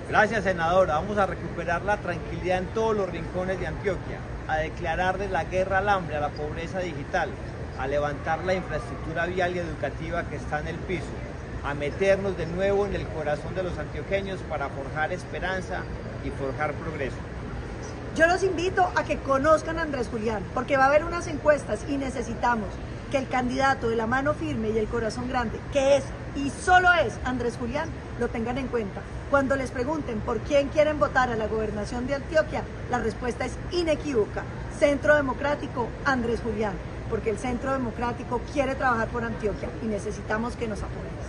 Gracias, senadora. Vamos a recuperar la tranquilidad en todos los rincones de Antioquia, a declararle la guerra al hambre, a la pobreza digital, a levantar la infraestructura vial y educativa que está en el piso, a meternos de nuevo en el corazón de los antioqueños para forjar esperanza y forjar progreso. Yo los invito a que conozcan a Andrés Julián, porque va a haber unas encuestas y necesitamos que el candidato de la mano firme y el corazón grande, que es y solo es Andrés Julián, lo tengan en cuenta. Cuando les pregunten por quién quieren votar a la gobernación de Antioquia, la respuesta es inequívoca. Centro Democrático, Andrés Julián, porque el Centro Democrático quiere trabajar por Antioquia y necesitamos que nos apoyen.